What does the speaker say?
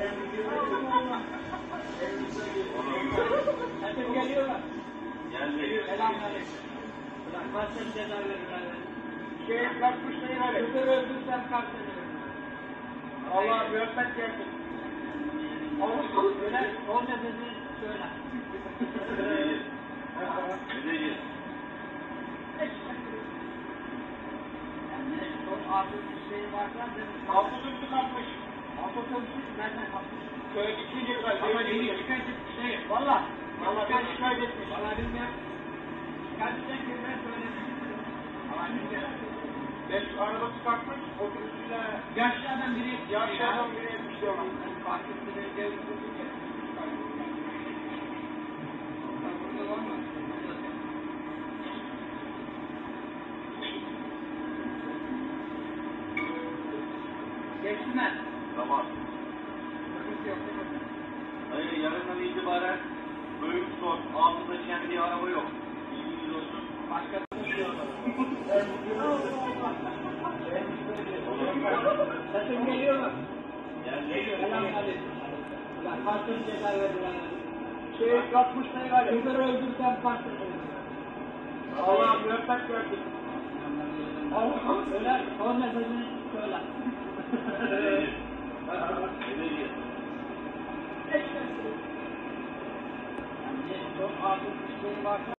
Sesim geliyor mu? Geldi. Selamünaleyküm. Ulan kaç sene ceza verirler? Şey kalkmış neyi var? Kızı öldürsem kaç sene verirler? Allah müebbet gelsin. Söyle, o nedeni söyle. Müdeyir. Yani son ağzı bir şey varsa dedim. Altı kalkmış. Otobüsü nereden kapmış? Köy ikinci yıl. Ama yeni şikayet şey, valla. Valla ben şikayet etmiş. Valla bilmiyorum. Şikayet eden kimden söyledim. Valla bilmiyorum. Ben arabası kalkmış. Otobüsüyle Yaşlı adam biri. yaşlı adam biri etmişti ona. Fark ettiğinde gezdirdik ya. Burada var mı? Geçti mi? Tamam. Sıkıntı yok değil mi? Hayır, yarından itibaren büyük sor. Altında kendi araba yok. İlginiz olsun. Başka bir şey yok. Sesim geliyor mu? Geldi. Selamünaleyküm. Ulan kaç sene ceza verdiler? Şey kalkmış neyi var? Kızları öldürsem kaç sene verirler? Allah müebbet gelsin. Söyle, son mesajını söyle. Müdeyir. Yani çok ağır bir şey varsa